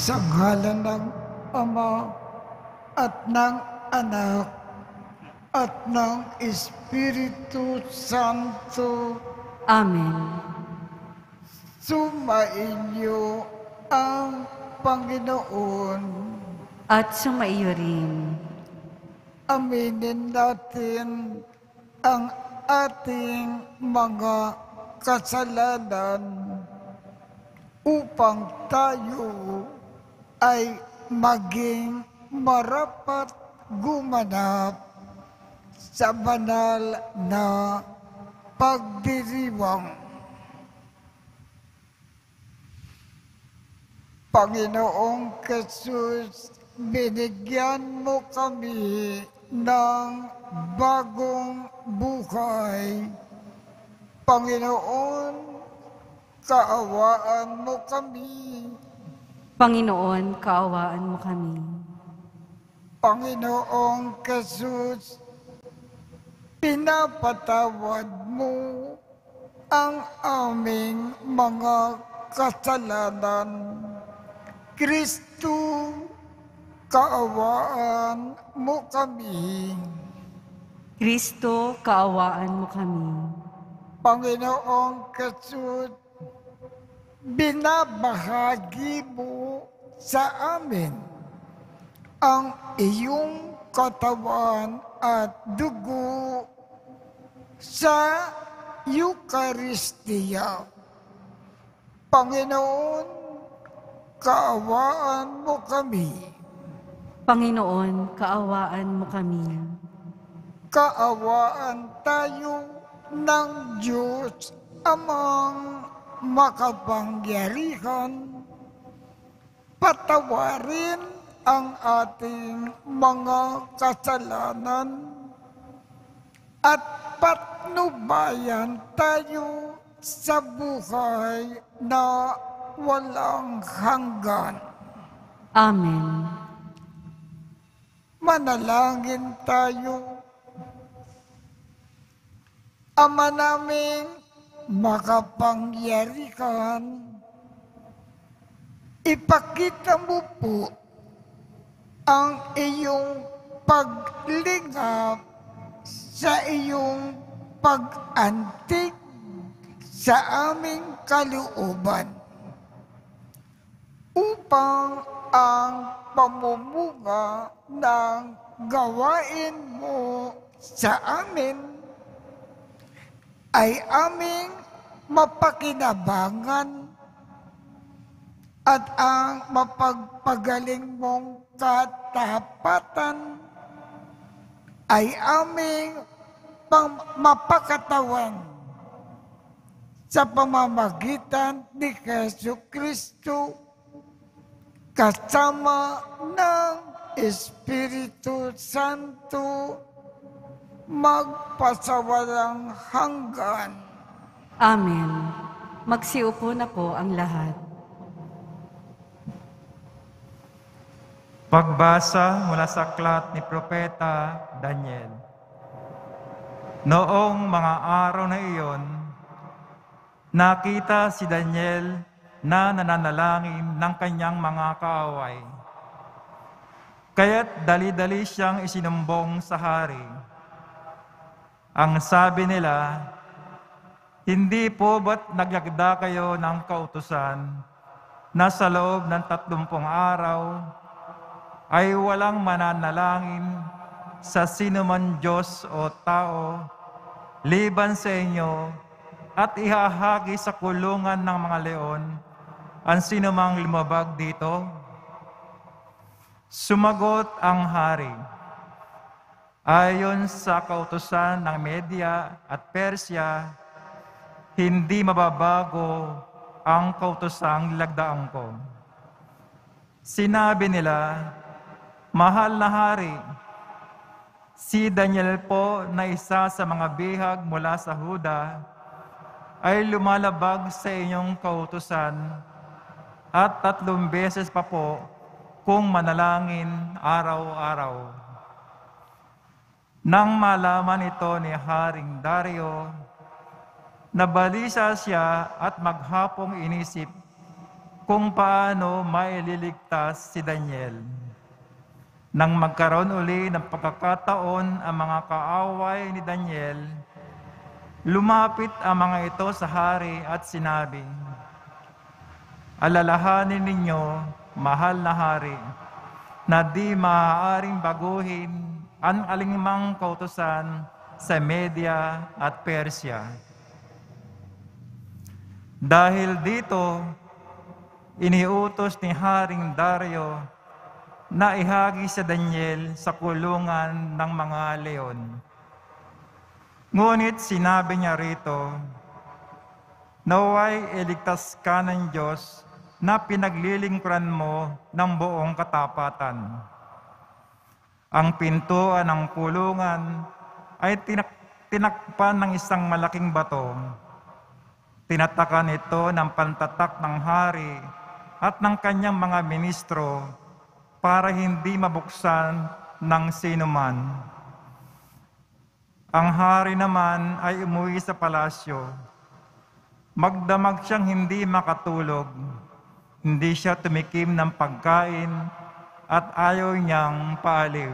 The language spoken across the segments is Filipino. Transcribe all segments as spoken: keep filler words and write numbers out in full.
Sa ngalan ng Ama at ng Anak at ng Espiritu Santo. Amen. Sumainyo ang Panginoon. At sumaiyo rin. Aminin natin ang ating mga kasalanan upang tayo ay maging marapat gumanap sa banal na pagdiriwang. Panginoong Jesus, binigyan mo kami ng bagong buhay. Panginoon, kaawaan mo kami. Panginoon, kaawaan mo kami. Panginoong Jesus, pinapatawad mo ang aming mga kasalanan. Kristo, kaawaan mo kami. Kristo, kaawaan mo kami. Panginoong Jesus, binabahagi mo sa amin ang iyong katawan at dugo sa Eucharistia. Panginoon, kaawaan mo kami. Panginoon, kaawaan mo kami. Kaawaan tayo ng Diyos Amang makapangyarihan, patawarin ang ating mga kasalanan at patnubayan tayo sa buhay na walang hanggan. Amen. Manalangin tayo. Ama naming makapangyarihan, ipakita mo po ang iyong paglingap sa iyong pag-antig sa aming kalooban upang ang pamumuga ng gawain mo sa amin ay aming mapakinabangan at ang mapagpagaling mong katapatan ay aming pang mapakatawan sa pamamagitan ni Jesu Kristo kasama ng Espiritu Santo magpasawalang hanggan. Amen. Magsiupo na po ang lahat. Pagbasa mula sa aklat ni Propeta Daniel. Noong mga araw na iyon, nakita si Daniel na nananalangin ng kanyang mga kaaway. Kaya't dali-dali siyang isinumbong sa hari. Ang sabi nila, hindi po ba't nagyagda kayo ng kautusan na sa loob ng tatlumpung araw ay walang mananalangin sa sinuman Diyos o tao liban sa inyo at ihahagi sa kulungan ng mga leon ang sinumang lumabag dito? Sumagot ang hari, ayon sa kautusan ng Media at Persya, hindi mababago ang kautusang lagdaan ko. Sinabi nila, mahal na hari, si Daniel po na isa sa mga bihag mula sa Huda ay lumalabag sa inyong kautusan at tatlong beses pa po kung manalangin araw-araw. Nang malaman ito ni Haring Dario, nabalisa siya at maghapong inisip kung paano maililigtas si Daniel. Nang magkaroon uli ng pagkakataon ang mga kaaway ni Daniel, lumapit ang mga ito sa hari at sinabi, "Alalahanin ninyo, mahal na hari, na di maaaring baguhin ang alinmang kautusan sa Media at Persia. Dahil dito, iniutos ni Haring Dario na ihagi sa Daniel sa kulungan ng mga leon. Ngunit sinabi niya rito, naway iligtas ka ng Diyos na pinaglilingkuran mo ng buong katapatan. Ang pintuan ng kulungan ay tinak tinakpan ng isang malaking bato. Tinatakan ito ng pantatak ng hari at ng kanyang mga ministro para hindi mabuksan ng sinuman. Ang hari naman ay umuwi sa palasyo. Magdamag siyang hindi makatulog. Hindi siya tumikim ng pagkain at ayaw niyang paaliw.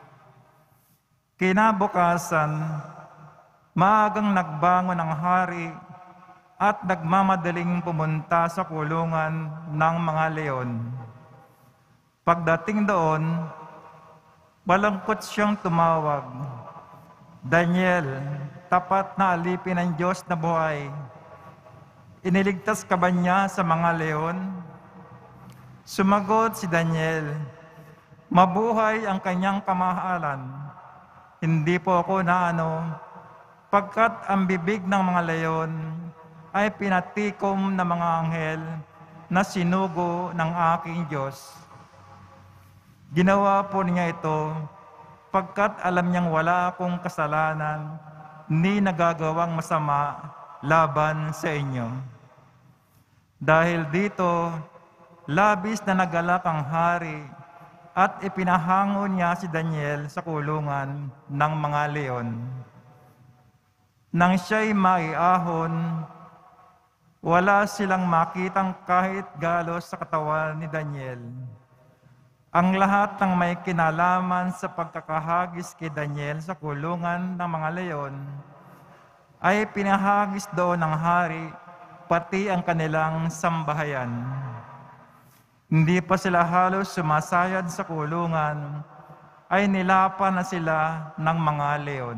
Kinabukasan, maagang nagbangon ang hari at nagmamadaling pumunta sa kulungan ng mga leon. Pagdating doon, malungkot siyang tumawag, "Daniel, tapat na alipin ng Diyos na buhay, iniligtas ka ba niya sa mga leon?" Sumagot si Daniel, "Mabuhay ang kanyang kamahalan. Hindi po ako naano, pagkat ang bibig ng mga leon ay pinatikom ng mga anghel na sinugo ng aking Diyos. Ginawa po niya ito pagkat alam niyang wala akong kasalanan ni nagagawang masama laban sa inyo. Dahil dito, labis na nagalak ang hari at ipinahangon niya si Daniel sa kulungan ng mga leon. Nang siya'y maiahon, wala silang makitang kahit galos sa katawan ni Daniel. Ang lahat ng may kinalaman sa pagkakahagis kay Daniel sa kulungan ng mga leon ay pinahagis doon ng hari, pati ang kanilang sambahayan. Hindi pa sila halos sumasayad sa kulungan, ay nilapan na sila ng mga leon.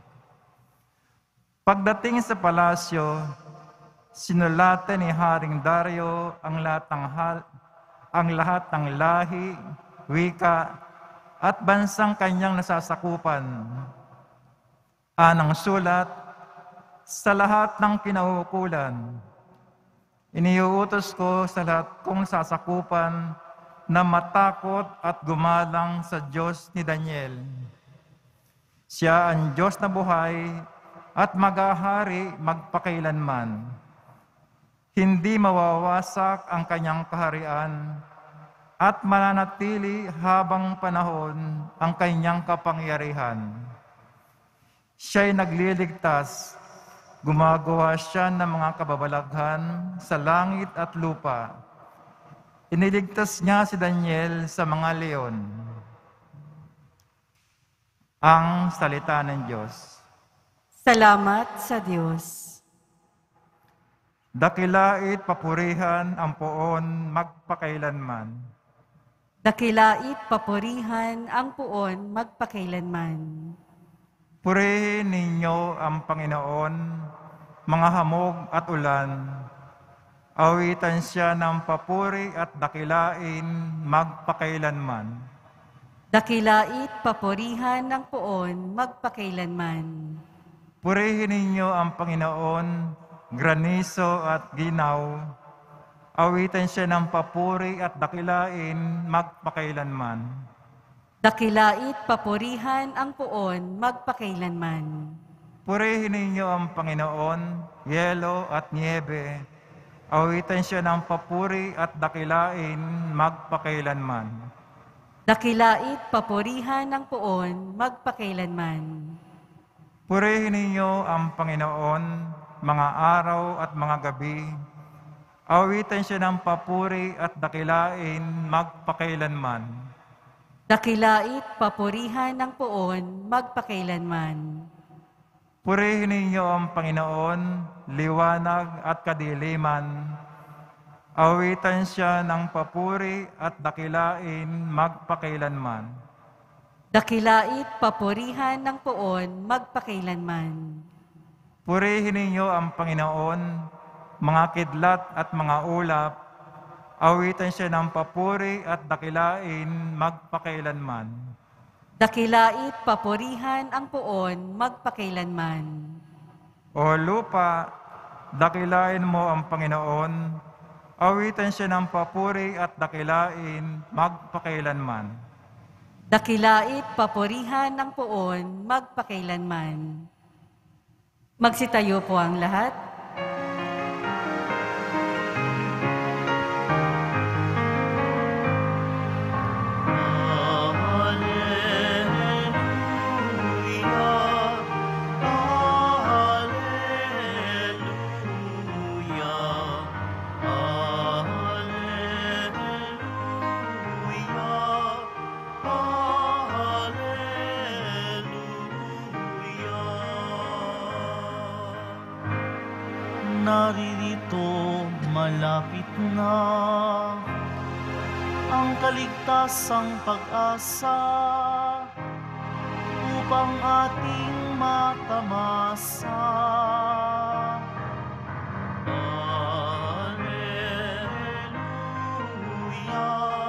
Pagdating sa palasyo, sinulatan ni Haring Dario ang lahat ng hal, ang lahat ng lahi, wika, at bansang kanyang nasasakupan. Anang sulat, sa lahat ng kinauukulan, iniuutos ko sa lahat kong sasakupan na matakot at gumalang sa Diyos ni Daniel. Siya ang Diyos na buhay at mag-ahari magpakailanman. Hindi mawawasak ang kanyang kaharian at mananatili habang panahon ang kanyang kapangyarihan. Siya'y nagliligtas, gumagawa siya ng mga kababalaghan sa langit at lupa. Iniligtas niya si Daniel sa mga leon. Ang salita ng Diyos. Salamat sa Diyos. Dakilait papurihan ang poon magpakailanman. Dakilait papurihan ang puon magpakailanman. Purihin ninyo ang Panginoon, mga hamog at ulan. Awitan siya ng papuri at dakilain magpakailanman. Dakilait papurihan ng puon magpakailanman. Purihin ninyo ang Panginoon, graniso at ginaw. Awitan siya ng papuri at dakilain magpakailanman. Dakilait papurihan ang puon magpakailanman. Purihin ninyo ang Panginoon, yelo at niebe. Awitan siya ng papuri at dakilain magpakailanman. Dakilait papurihan ng puon magpakailanman. Purihin ninyo ang Panginoon, mga araw at mga gabi. Awitan siya ng papuri at dakilain magpakailanman. Dakilait papurihan ng poon magpakailanman. Purihin ninyo ang Panginoon, liwanag at kadiliman. Awitan siya ng papuri at dakilain magpakailanman. Dakilait papurihan ng poon magpakailanman. Purihin ninyo ang Panginoon, mga kidlat at mga ulap. Awitan siya ng papuri at dakilain magpakailanman. Dakilait papurihan ang poon magpakailanman. O lupa, dakilain mo ang Panginoon. Awitan siya ng papuri at dakilain magpakailanman. Dakilait papurihan ng poon magpakailanman. Magsitayo po ang lahat. Naririto malapit na ang kaligtasang pag-asa upang ating matamasa. Alleluia,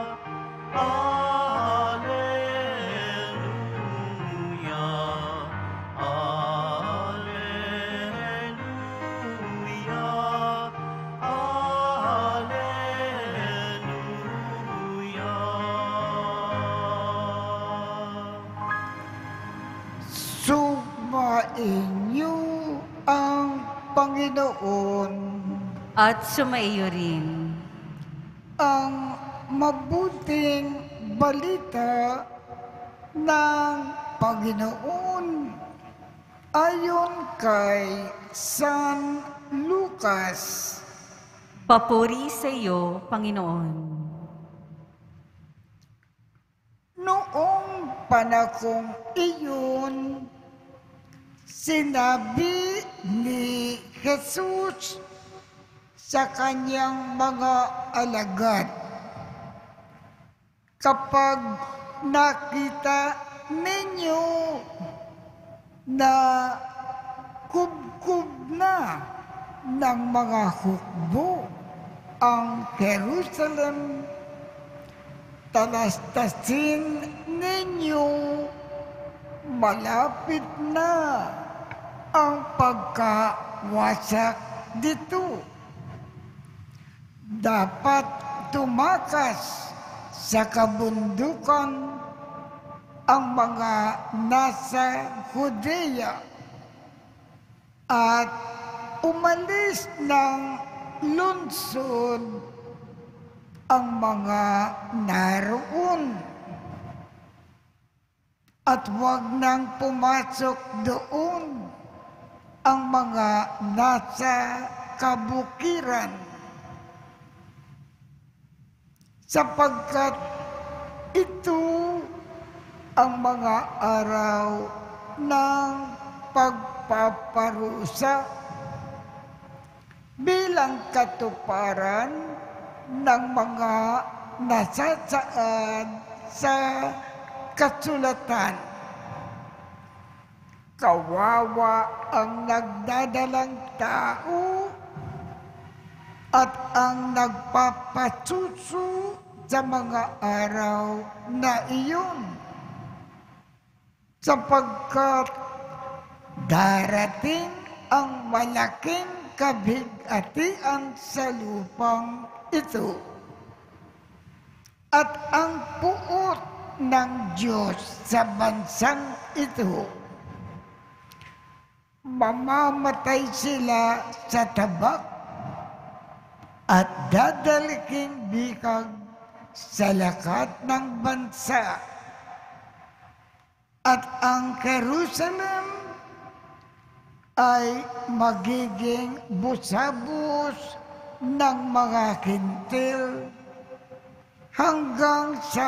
Alleluia, Alleluia, Alleluia. Sumainyo ang Panginoon. At sumaiyo rin. Ang mabuting balita ng Panginoon ayon kay San Lucas. Papuri sa iyo, Panginoon. Noong panahong iyon, sinabi ni Jesus sa kanyang mga alagad, kapag nakita ninyo na kubkub na ng mga hukbo ang Jerusalem, talastasin ninyo, malapit na ang pagkawasak dito. Dapat tumakas sa kabundukan ang mga nasa Judea at umalis ng lungsod ang mga naroon at huwag nang pumasok doon ang mga nasa kabukiran, sapagkat ito ang mga araw ng pagpaparusa bilang katuparan ng mga nasasaad sa kasulatan. Kawawa ang nagdadalang tao at ang nagpapasuso sa mga araw na iyon, sapagkat darating ang malaking kabigatian sa lupang ito, at ang puot ng Diyos sa bansang ito. Mamamatay sila sa tabak at dadaliking bikag sa lakat ng bansa. At ang Jerusalem ay magiging busabos ng mga hintil hanggang sa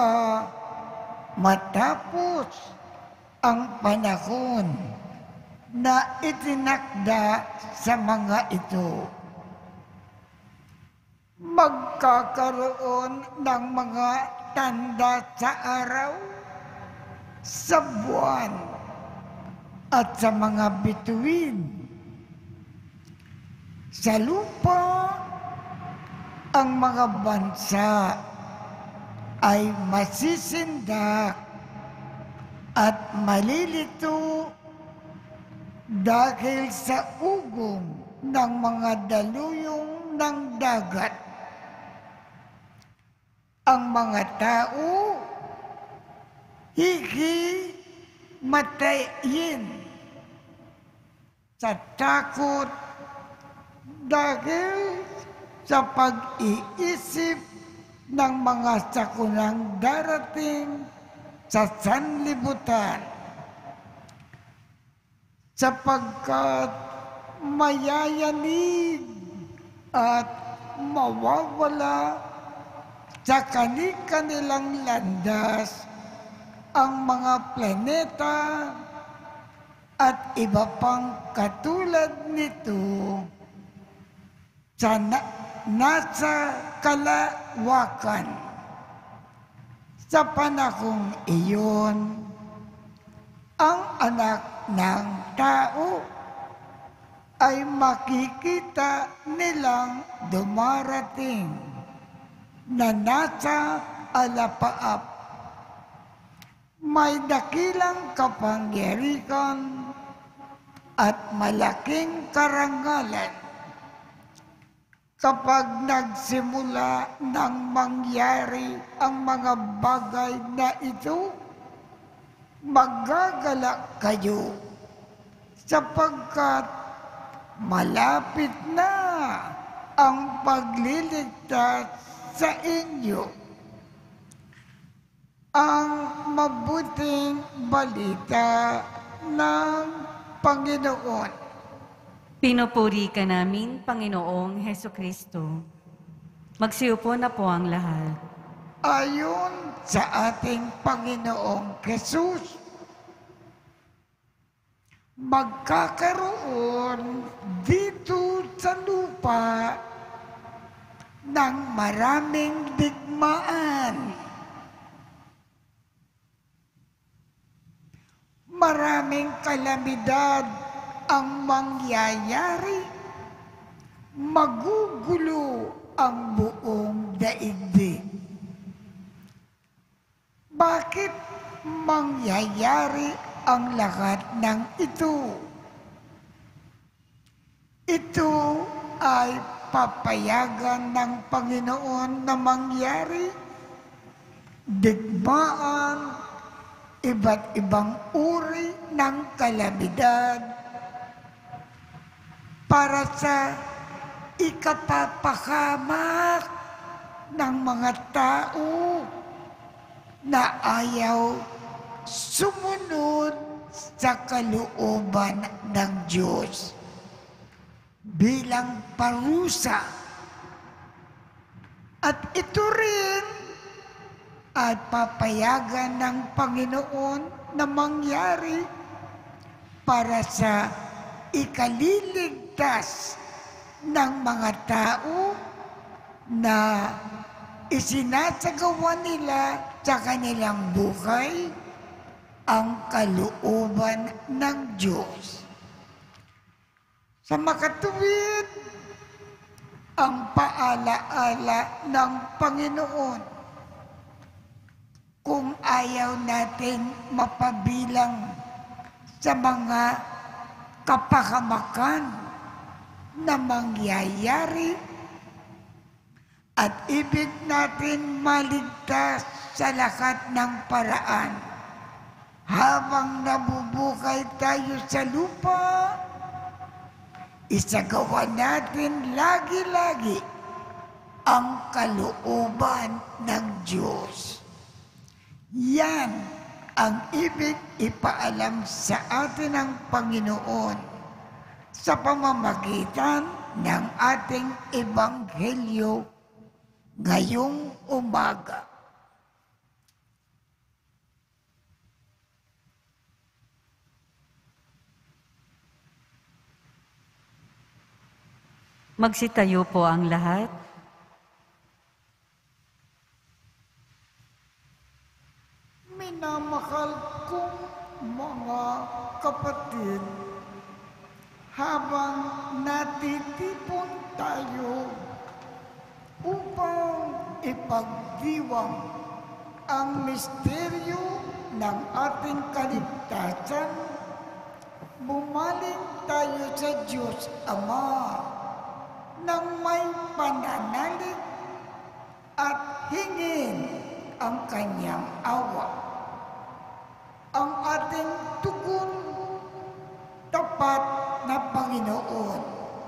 matapos ang panahon na itinakda sa mga ito. Magkakaroon ng mga tanda sa araw, sa buwan, at sa mga bituin. Sa lupa, ang mga bansa ay masisindak at malilito dahil sa ugong ng mga daluyong ng dagat. Ang mga tao hihimatayin sa takot dahil sa pag-iisip ng mga sakunang darating sa sanlibutan, sapagkat mayayanig at mawawala sa kani-kanilang landas ang mga planeta at iba pang katulad nito sa na, nasa kalawakan. Sa panahong iyon, ang anak ng tao ay makikita nilang dumarating na nasa alapaap. May dakilang kapangyarihan at malaking karangalan. Kapag nagsimula ng mangyari ang mga bagay na ito, magagalak kayo sapagkat malapit na ang pagliligtas sa inyo. Ang mabuting balita ng Panginoon. Pinupuri ka namin, Panginoong Hesukristo. Magsiupo na po ang lahat. Ayon sa ating Panginoong Jesus, magkakaroon dito sa lupa ng maraming digmaan. Maraming kalamidad ang mangyayari. Magugulo ang buong daigdig. Bakit mangyayari ang lahat ng ito? Ito ay papayagan ng Panginoon na mangyari. Digmaan, iba't ibang uri ng kalamidad para sa ikapapahamak ng mga tao na ayaw sumunod sa kalooban ng Diyos bilang parusa. At ito rin at papayagan ng Panginoon na mangyari para sa ikaliligtas ng mga tao na isinasagawa nila sa kanilang buhay ang kalooban ng Diyos. Sa makatuwid, ang paalaala ng Panginoon. Kung ayaw natin mapabilang sa mga kapahamakan na mangyayari at ibig natin maligtas sa lahat ng paraan habang nabubuhay tayo sa lupa, isagawa natin lagi-lagi ang kalooban ng Diyos. Yan ang ibig ipaalam sa atin ng Panginoon sa pamamagitan ng ating Ebanghelyo ngayong umaga. Magsitayo po ang lahat. Minamahal kong mga kapatid, habang natitipon tayo upang ipagdiwang ang misteryo ng ating kaligtasan, bumaling tayo sa Diyos Ama nang may pananalig at hingin ang kanyang awa. Ang ating tugon, tapat na Panginoon,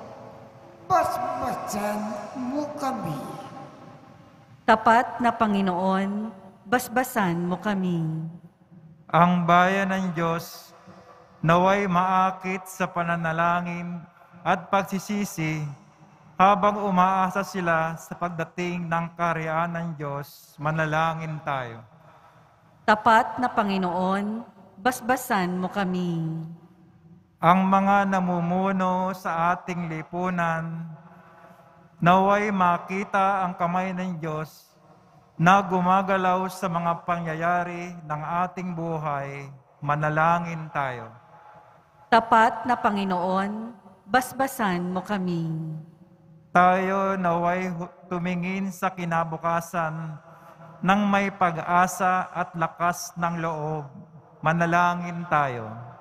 basbasan mo kami. Tapat na Panginoon, basbasan mo kami. Ang bayan ng Diyos naway maakit sa pananalangin at pagsisisi habang umaasa sila sa pagdating ng kaharian ng Diyos. Manalangin tayo. Tapat na Panginoon, basbasan mo kami. Ang mga namumuno sa ating lipunan, naway makita ang kamay ng Diyos na gumagalaw sa mga pangyayari ng ating buhay. Manalangin tayo. Tapat na Panginoon, basbasan mo kami. Tayo naway tumingin sa kinabukasan ng may pag-asa at lakas ng loob. Manalangin tayo.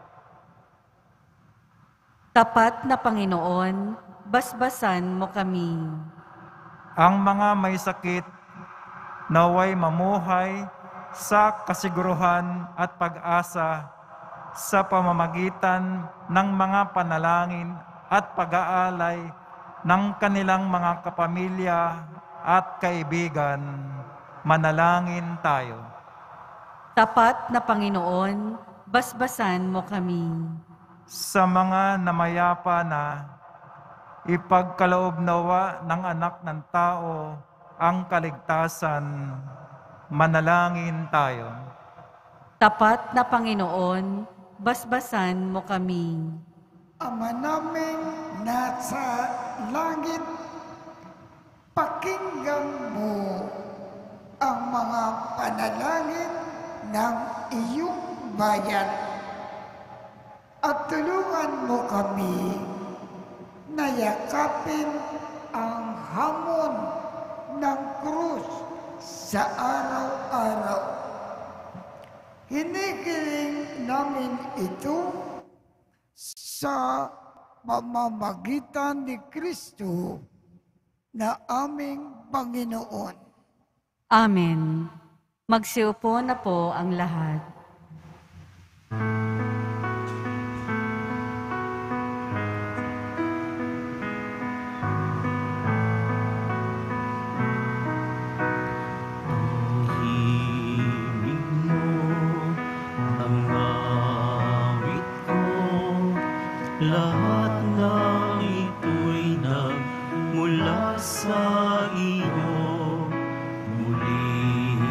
Tapat na Panginoon, basbasan mo kami. Ang mga may sakit naway mamuhay sa kasiguruhan at pag-asa sa pamamagitan ng mga panalangin at pag-aalay ng kanilang mga kapamilya at kaibigan. Manalangin tayo. Tapat na Panginoon, basbasan mo kami. Sa mga namayapa na, ipagkaloob nawa ng anak ng tao ang kaligtasan. Manalangin tayo. Tapat na Panginoon, basbasan mo kami. Ama naming nasa langit, pakinggan mo ang mga panalangin ng iyong bayan at tulungan mo kami na yakapin ang hamon ng krus sa araw-araw. Hinihiling namin ito sa pamamagitan ni Kristo na aming Panginoon. Amen. Magsiupo na po ang lahat. Himig mo ang awit ko, lahat ng ito'y nagmula sa iyo. Muling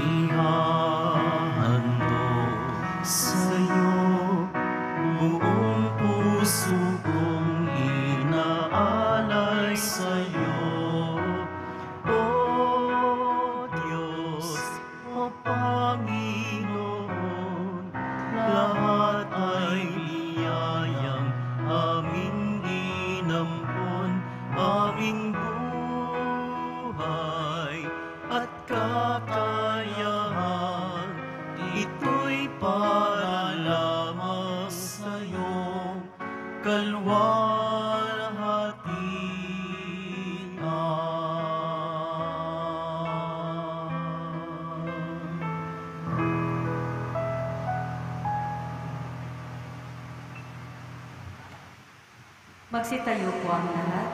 ihahandog sa'yo, buong puso kong inaalay sa'yo. O Diyos, o Panginoon, lahat ay biyayang aming inampon, aming buhay at kakayahan. Ito'y para lamang sa'yo, kalwalhatian. Magsitayo po ang lahat.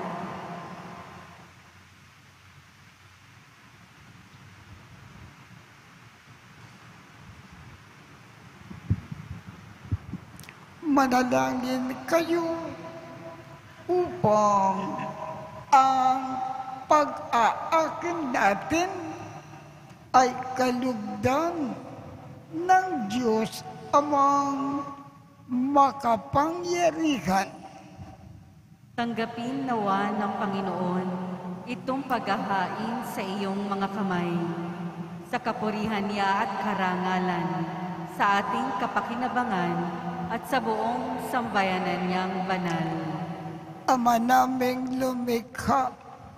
Manalangin kayo upang ang pag-aakin natin ay kalugdan ng Diyos amang makapangyarihan. Tanggapin nawa ng Panginoon itong paghahain sa iyong mga kamay, sa kapurihan niya at karangalan, sa ating kapakinabangan at sa buong sambayanan niyang banal. Ama naming lumikha,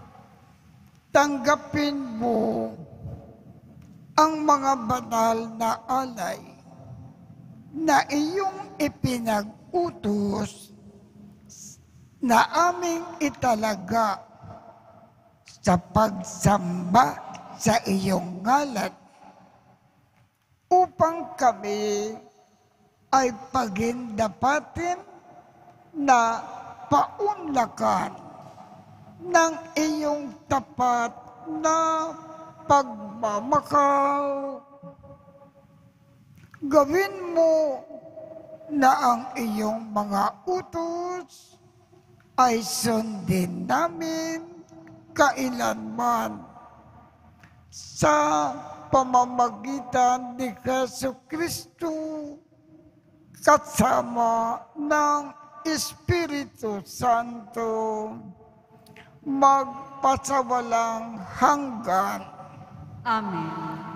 tanggapin mo ang mga banal na alay na iyong ipinag-utos na aming italaga sa pagsamba sa iyong ngalan upang kami ay pagindapatin na paunlakan ng iyong tapat na pagmamakaawa. Gawin mo na ang iyong mga utos ay sundin namin kailanman sa pamamagitan ni Jesucristo kasama ng Espiritu Santo magpasawalang hanggan. Amen.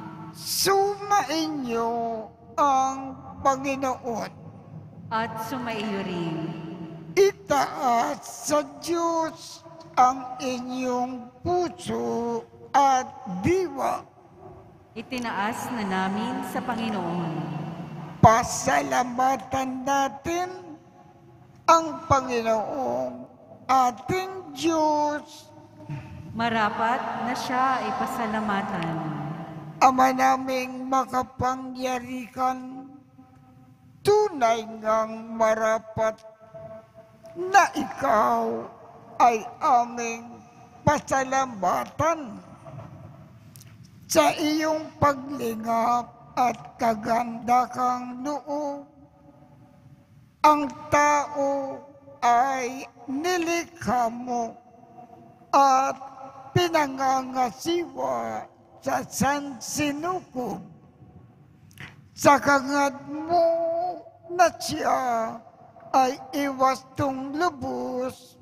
Sumainyo ang Panginoon. At sumaiyo rin. Itaas sa Diyos ang inyong puso at diwa. Itinaas na namin sa Panginoon. Pasalamatan natin ang Panginoong ating Diyos. Marapat na siya ay pasalamatan. Ama naming makapangyarihan, tunay ngang marapat na ikaw ay aming pasalamatan sa iyong paglingap at kagandakang loob. Ang tao ay nilikha mo at pinangangasiwa sa sansinukob. Sa kangad mo na siya ay iwastong lubos,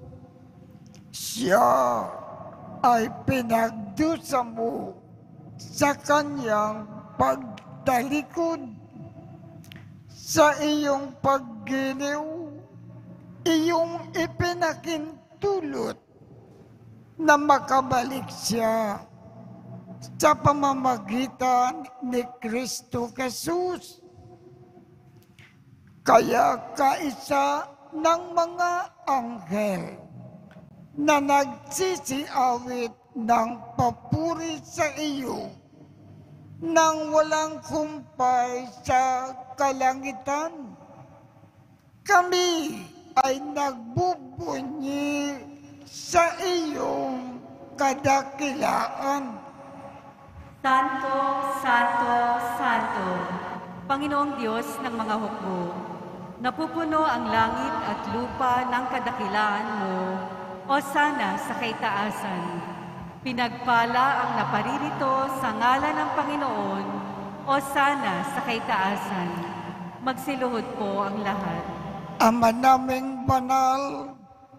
siya ay pinagdusa mo sa kanyang pagtalikod. Sa iyong paggiliw, iyong ipinakintulot na makabalik siya sa pamamagitan ni Kristo Jesus. Kaya kaisa ng mga anghel na nagsisiawit ng papuri sa iyo nang walang kumpay sa kalangitan, kami ay nagbubunyi sa iyong kadakilaan. Santo, Santo, Santo, Panginoong Diyos ng mga hukbo, napupuno ang langit at lupa ng kadakilaan mo, o sana sa kaitaasan. Pinagpala ang naparirito sa ngalan ng Panginoon, o sana sa kaitaasan. Magsiluhod po ang lahat. Ama naming banal,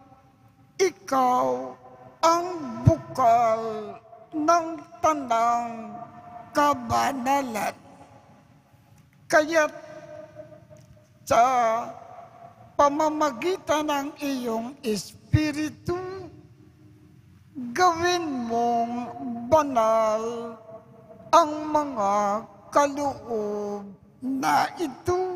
ikaw ang bukal ng tanang kabanalan. Kaya't sa pamamagitan ng iyong Espiritu, gawin mong banal ang mga kaloob na ito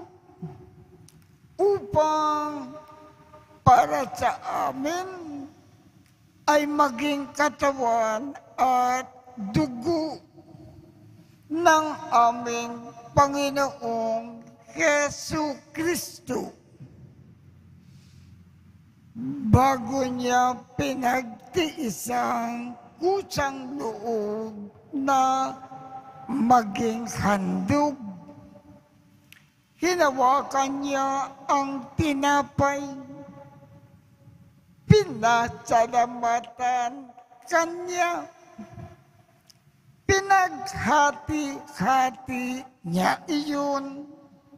upang para sa amin ay maging katawan at dugo ng aming Panginoong Jesu Kristo. Bago niya pinagtiisang kusang loob na maging handog, hinawakan niya ang tinapay, pinasalamatan kanya. Pinaghati-hati niya iyon.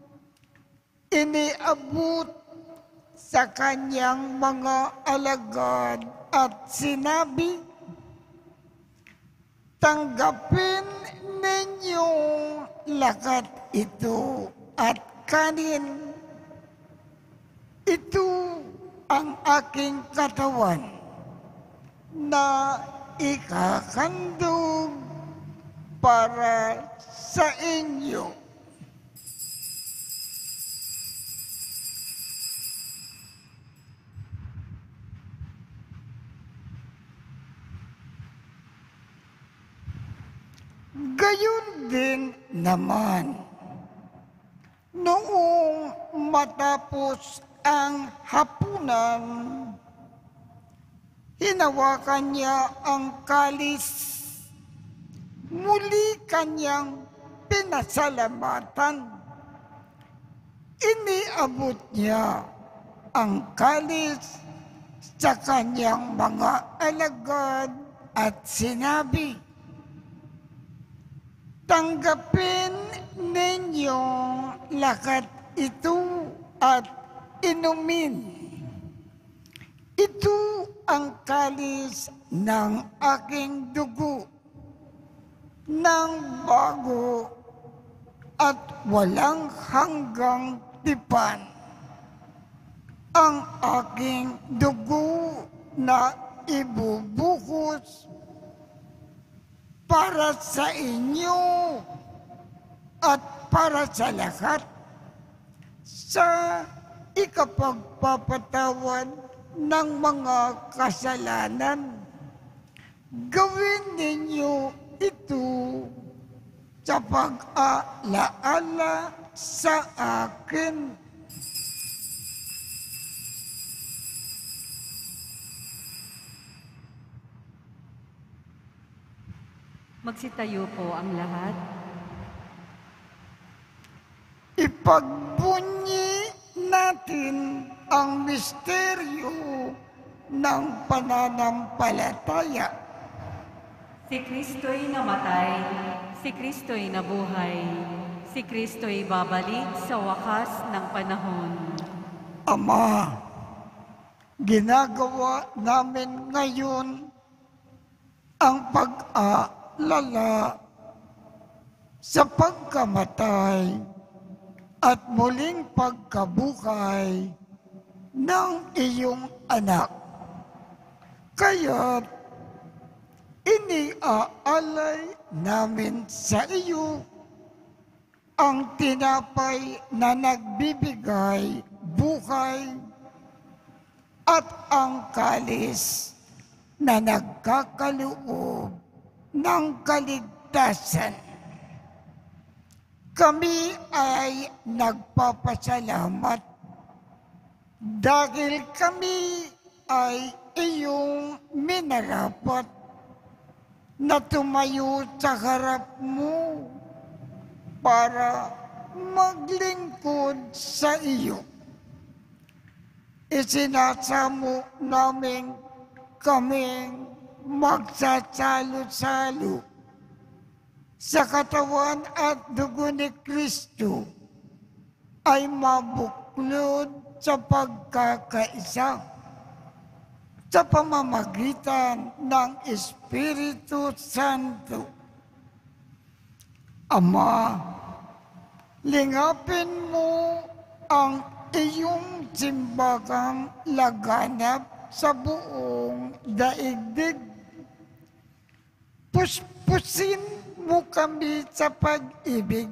Iniabot sa kanyang mga alagad at sinabi, tanggapin ninyong lakat ito at kanin. Ito ang aking katawan na ikakandog para sa inyo. Gayon din naman, noong matapos ang hapunan, hinawakan niya ang kalis. Muli kanyang pinasalamatan. Iniabot niya ang kalis sa kanyang mga alagad at sinabi, tanggapin ninyong lakat ito at inumin. Ito ang kalis ng aking dugo, ng bago at walang hanggang tipan. Ang aking dugo na ibubuhos para sa inyo at para sa lahat sa ikapagpapatawad ng mga kasalanan. Gawin ninyo ito sa pag-alaala sa akin. Magsitayo po ang lahat. Ipagbunyi natin ang misteryo ng pananampalataya. Si Kristo'y namatay, si Kristo'y nabuhay, si Kristo'y babalik sa wakas ng panahon. Ama, ginagawa namin ngayon ang pag-aalala sa pagkamatay at muling pagkabuhay ng iyong anak. Kaya't iniaalay namin sa iyo ang tinapay na nagbibigay buhay at ang kalis na nagkakaloob ng kaligtasan. Kami ay nagpapasalamat dahil kami ay iyong minarapat na tumayo sa harap mo para maglingkod sa iyo. Isinasamo namin kaming magsasalo-salo sa katawan at dugo ni Kristo ay mabuklod sa pagkakaisa sa pamamagitan ng Espiritu Santo. Ama, lingapin mo ang iyong simbagang laganap sa buong daigdig. Puspusin mo kami sa pag-ibig,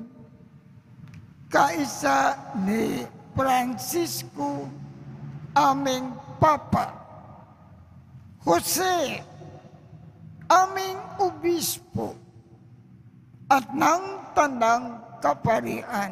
kaisa ni Francisco, aming Papa, Jose, aming Obispo, at ng Tanang Kaparian.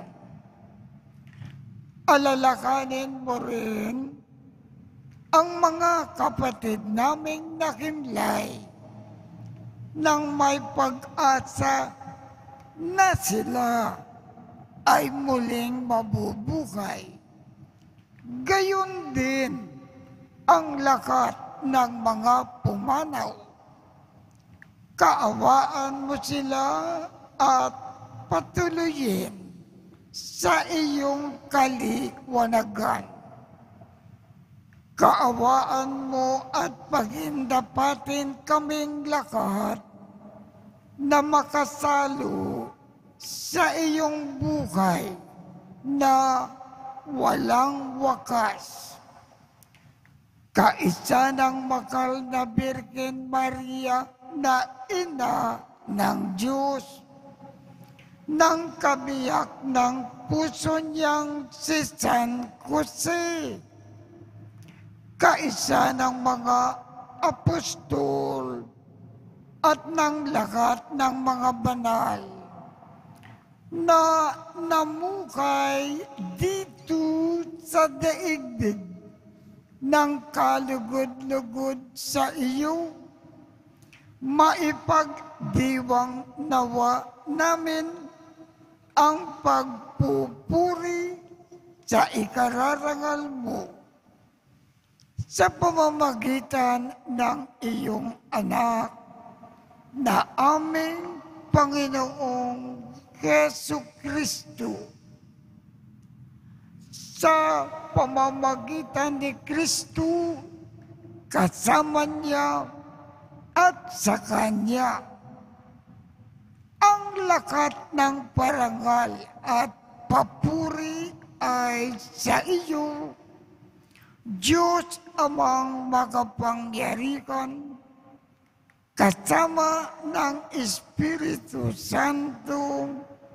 Alalakanin mo rin ang mga kapatid naming nakimlay nang may pag-asa na sila ay muling mabubuhay. Gayon din ang lakat ng mga pumanaw. Kaawaan mo sila at patuloyin sa iyong kaliwanagan. Kaawaan mo at pagindapatin kaming lahat na makasalo sa iyong buhay na walang wakas. Kaisa ng makal na Birhen Maria na ina ng Diyos, ng kabiyak ng puso niyang si San Jose, kaisa ng mga apostol at ng lahat ng mga banal na namukay dito sa daigdig ng kalugod-lugod sa iyo, maipagdiwang nawa namin ang pagpupuri sa ikararangal mo sa pamamagitan ng iyong anak na aming Panginoong Jesucristo. Sa pamamagitan ni Kristo, kasama niya at sa Kanya, ang lakat ng parangal at papuri ay sa iyo, Diyos amang makapangyarihan, kasama ng Espiritu Santo,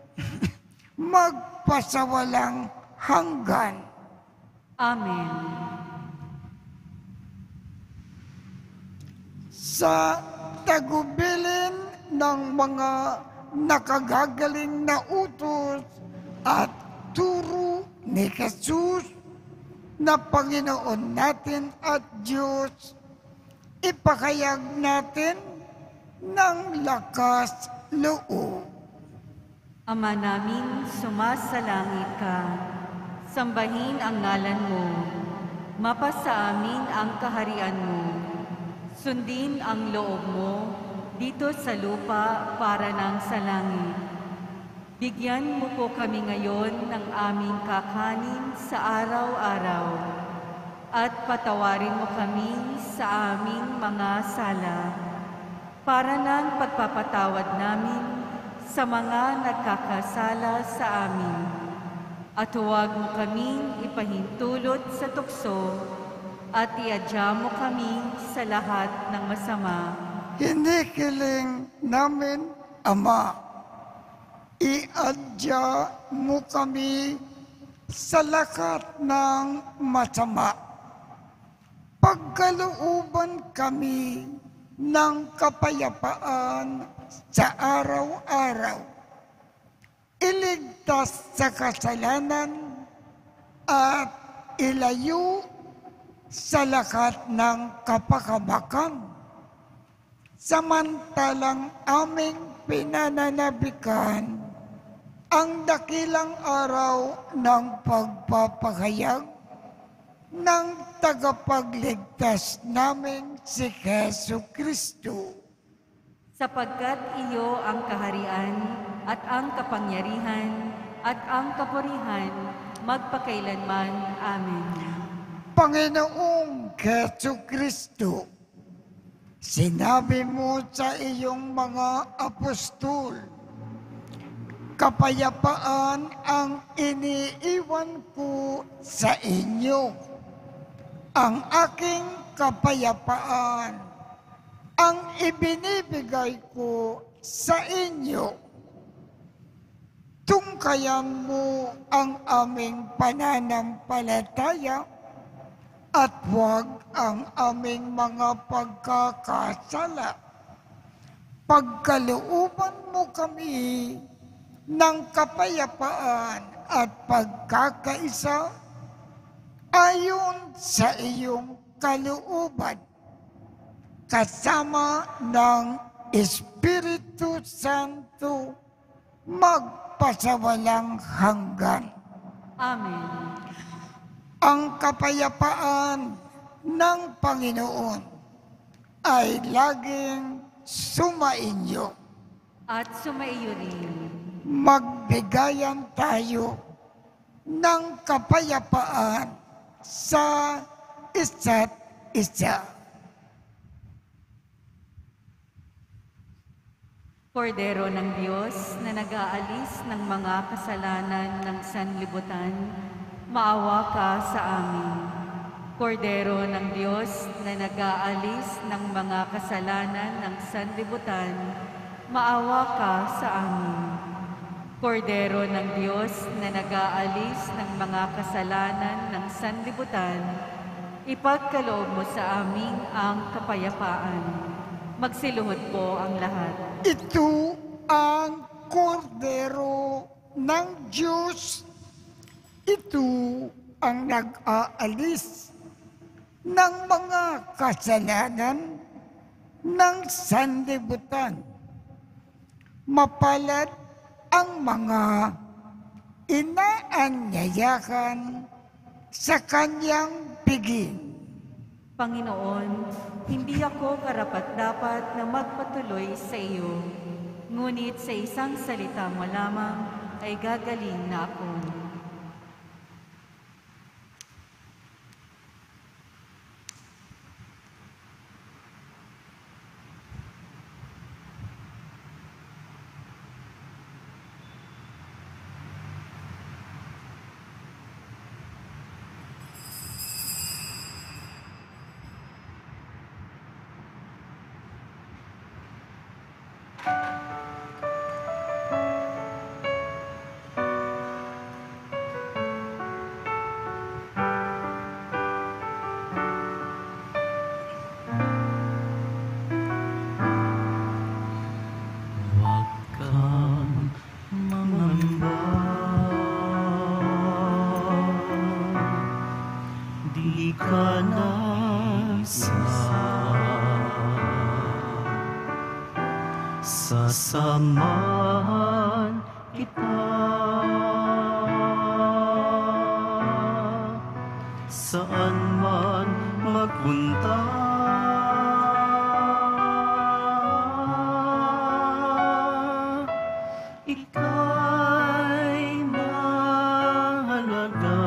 magpasawalang hanggan. Amen. Sa tagubilin ng mga nakagagaling na utos at turo ni Jesus na Panginoon natin at Diyos, ipakayag natin ng lakas loob. Ama namin, sumasalangit ka. Sambahin ang ngalan mo. Mapasa amin ang kaharian mo. Sundin ang loob mo dito sa lupa para ng sa langit. Bigyan mo po kami ngayon ng aming kakanin sa araw-araw. At patawarin mo kami sa aming mga sala, para ng pagpapatawad namin sa mga nagkakasala sa amin. At huwag mo kaming ipahintulot sa tukso, at iadya mo kami sa lahat ng masama. Hinikiling namin, Ama, iadya mo kami sa lahat ng masama. Pagkalooban kami ng kapayapaan sa araw-araw. Iligtas sa kasalanan at ilayo sa lahat ng kapakamakan. Samantalang aming pinananabikan ang dakilang araw ng pagpapahayag ng tagapagligtas namin si Jesucristo. Sapagkat iyo ang kaharian at ang kapangyarihan at ang kapurihan magpakailanman. Amen. Panginoong Jesucristo, sinabi mo sa iyong mga apostol, kapayapaan ang iniiwan ko sa inyo. Ang aking kapayapaan ang ibinibigay ko sa inyo. Tungkayan mo ang aming pananampalataya at huwag ang aming mga pagkakasala. Pagkalooban mo kami ng kapayapaan at pagkakaisa ayon sa iyong kalooban, kasama ng Espiritu Santo, magpasawalang hanggan. Amen. Ang kapayapaan ng Panginoon ay laging sumainyo. At sumaiyo rin. Magbigayan tayo ng kapayapaan sa isa't isa. Kordero ng Diyos na nag-aalis ng mga kasalanan ng sanlibutan, maawa ka sa amin. Kordero ng Diyos na nag-aalis ng mga kasalanan ng sanlibutan, maawa ka sa amin. Kordero ng Diyos na nag-aalis ng mga kasalanan ng sanlibutan, ipagkaloob mo sa amin ang kapayapaan. Magsiluhod po ang lahat. Ito ang kordero ng Diyos. Ito ang nag-aalis ng mga kasalanan ng sanlibutan. Mapalad ang mga inaanyayahan sa kanyang piging. Panginoon, hindi ako karapat-dapat na magpatuloy sa iyo, ngunit sa isang salita mo lamang ay gagaling na ako. Huwag kang mangamba, di ka nasa sasamahan kita saan man magpunta. Ika'y mahalaga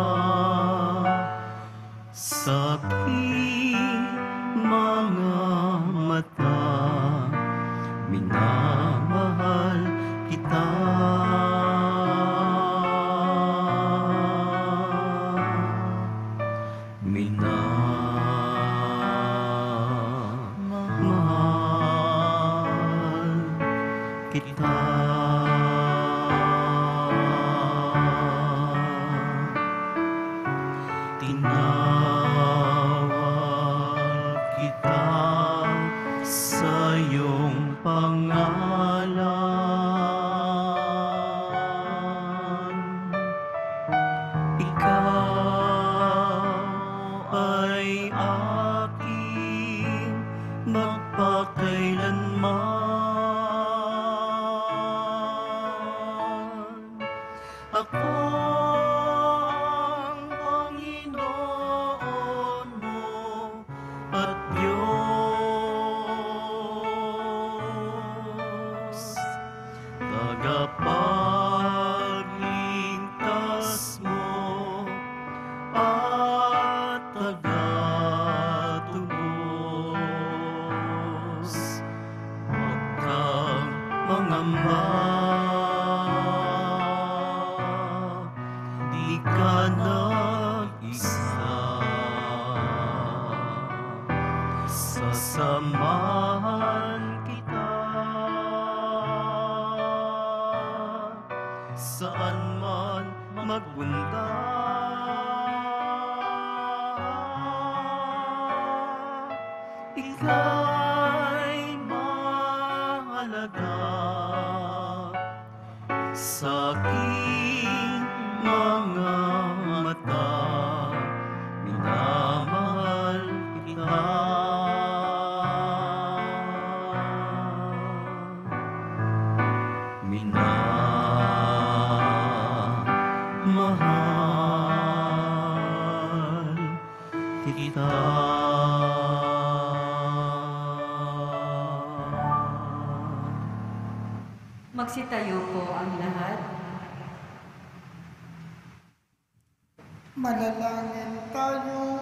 sa aking mga mata. Minamahal kita. Minamahal kita. Tinawag kita sa iyong pangalan. Ikaw ay aking magpakailanman. Ako ang Panginoon mo at Diyos, tagapagligtas mo at tagatubos. Huwag kang mangamba, di ka nag-isa. Sasamahan kita saan man magpunta. Ika'y mahalaga sa aking mga mata. Minamahal kita. Minamahal kita. Magsitayo po ang lahat. Manalangin tayo.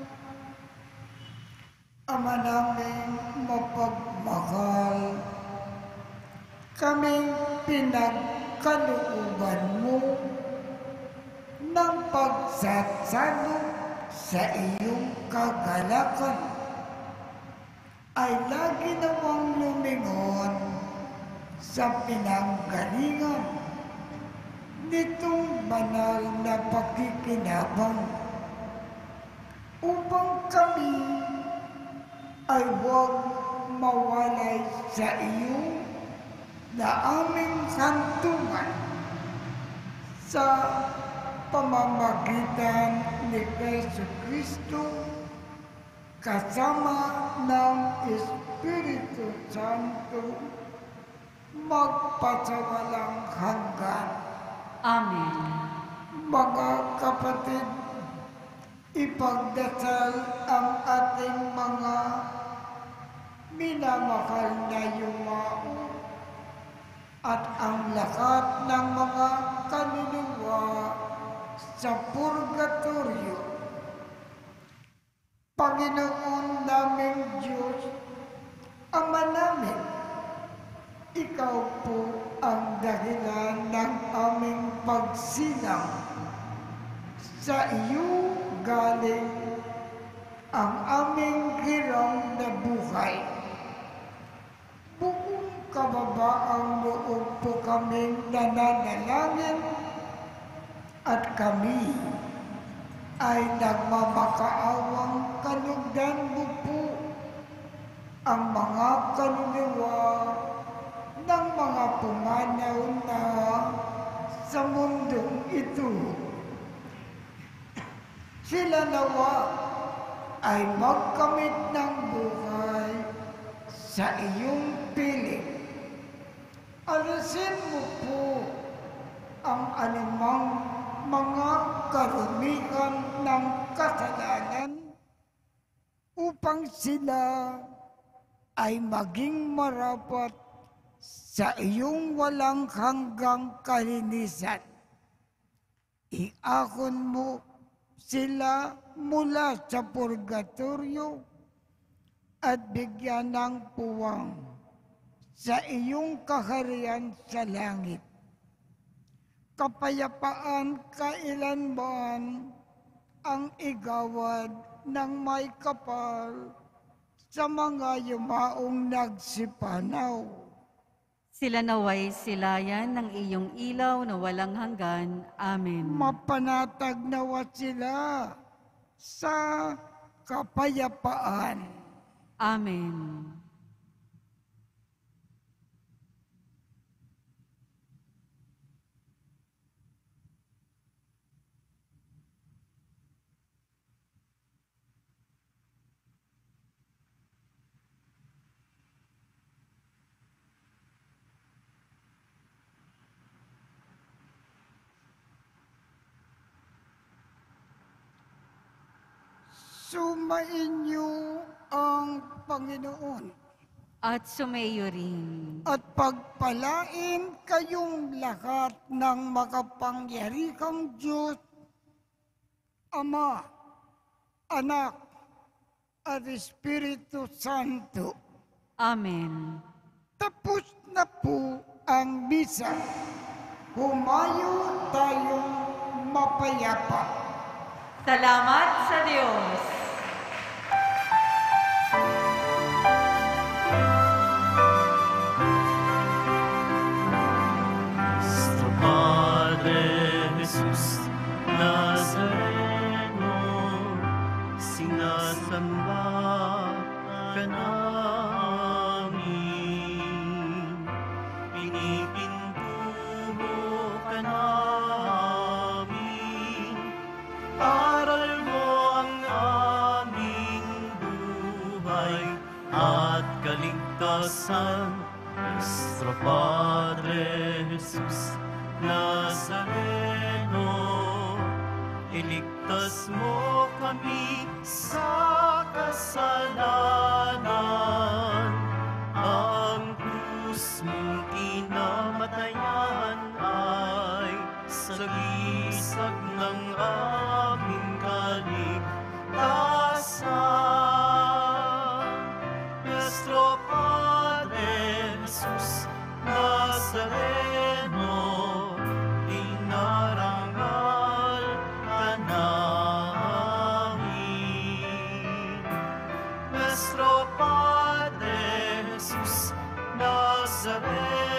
Ama namin mapagmahal, kaming pinagkalooban mo ng pagsasalo sa iyong kagalakan ay lagi nawang lumingon sa pinanggalingan nitong banal na pakikinabang upang kami ay huwag mawalay sa iyo na aming hantungan sa pamamagitan ni Yesu Kristo kasama ng Espiritu Santo magpasawalang hanggan. Amen. Mga kapatid, ipagdasal ang ating mga minamahal na yumao at ang lahat ng mga kaluluwa sa purgatorio. Panginoon naming Diyos, Ama namin, Ikaw po ang dahilan ng aming pagsilang. Sa iyo galing ang aming hirang na buhay. Buong kababaang loob po kaming nananalangin at kami ay nagmamakaawang kalugdan mo po ang mga kaluluwa ng mga pumanaw na sa mundong ito. Sila nawa ay magkamit ng buhay sa iyong piling. Alisin mo po ang anumang mga karumihan ng kasalanan upang sila ay maging marapat sa iyong walang hanggang kalinisan. Iahon mo sila mula sa purgatorio at bigyan ng puwang sa iyong kaharian sa langit. Kapayapaan kailanman ang igawad ng may kapal sa mga yumaong nagsipanaw. Sila naway silayan ng iyong ilaw na walang hanggan. Amen. Mapanatag nawa sila sa kapayapaan. Amen. Sumainyo ang Panginoon At sumayo rin. at pagpalain kayong lahat ng makapangyarihang Diyos, Ama, Anak, at Espiritu Santo. Amen. Tapos na po ang misa. Humayo tayong mapayapa. Salamat sa Diyos. Nuestro Padre Jesús Nazareno, sinasamba ka namin, pinipintuho ka namin, aral mo ang aming buhay at kaligtasan. Nuestro Padre Jesús Nazareno, iligtas mo kami sa kasalanan. Ang krus mong kinamatay nuestro Padre Jesús Nazaret.